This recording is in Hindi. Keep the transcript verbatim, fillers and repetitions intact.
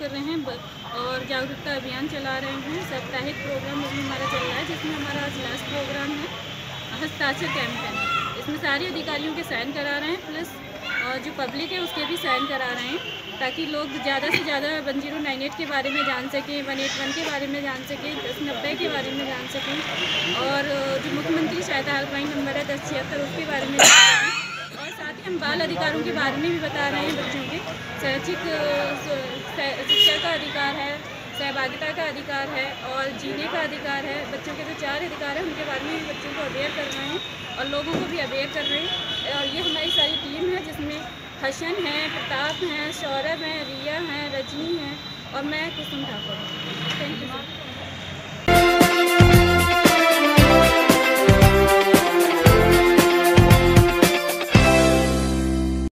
कर रहे हैं और जागरूकता अभियान चला रहे हैं। साप्ताहिक प्रोग्राम इसमें हमारा चल रहा है, जिसमें हमारा आज लास्ट प्रोग्राम है हस्ताक्षर कैंपेन। इसमें सारे अधिकारियों के साइन करा रहे हैं, प्लस जो पब्लिक है उसके भी साइन करा रहे हैं, ताकि लोग ज़्यादा से ज़्यादा वन जीरो नाइन एट के बारे में जान सकें, वन एट वन के बारे में जान सकें, दस नब्बे के बारे में जान सकें, और जो मुख्यमंत्री सहायता हेल्पलाइन नंबर है दस छिहत्तर उसके बारे में जान सकें। और साथ ही हम बाल अधिकारों के बारे में भी बता रहे हैं। बच्चों के शैक्षिक शिक्षा का अधिकार है, सहभागिता का अधिकार है और जीने का अधिकार है। बच्चों के जो चार अधिकार हैं उनके बारे में भी बच्चों को अवेयर कर रहे हैं और लोगों को भी अवेयर कर रहे हैं। और ये हमारी सारी टीम है, जिसमें हसन है, प्रताप हैं, सौरभ हैं, रिया हैं, रजनी हैं और मैं कुसुम ठाकुर हूँ। Thank you.